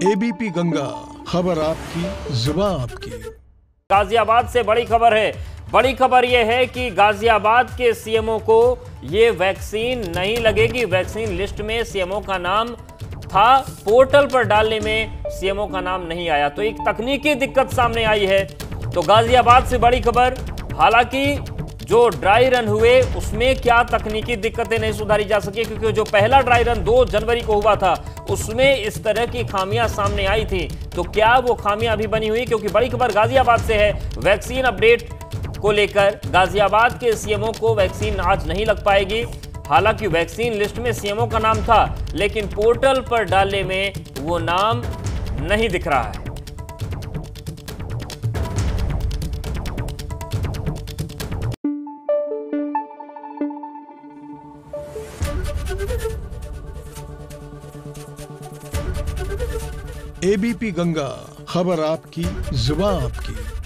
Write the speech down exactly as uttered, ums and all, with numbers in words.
ABP Ganga, खबर आपकी, जुबान आपकी। गाजियाबाद से बड़ी खबर है। बड़ी खबर यह है कि गाजियाबाद के सीएमओ को ये वैक्सीन नहीं लगेगी। वैक्सीन लिस्ट में सीएमओ का नाम था, पोर्टल पर डालने में सीएमओ का नाम नहीं आया, तो एक तकनीकी दिक्कत सामने आई है। तो गाजियाबाद से बड़ी खबर, हालांकि जो ड्राई रन हुए उसमें क्या तकनीकी दिक्कतें नहीं सुधारी जा सकी, क्योंकि जो पहला ड्राई रन दो जनवरी को हुआ था उसमें इस तरह की खामियां सामने आई थी। तो क्या वो खामियां अभी बनी हुई? क्योंकि बड़ी खबर गाजियाबाद से है। वैक्सीन अपडेट को लेकर गाजियाबाद के सीएमओ को वैक्सीन आज नहीं लग पाएगी। हालांकि वैक्सीन लिस्ट में सीएमओ का नाम था, लेकिन पोर्टल पर डालने में वो नाम नहीं दिख रहा है। एबीपी गंगा, खबर आपकी, जुबान आपकी।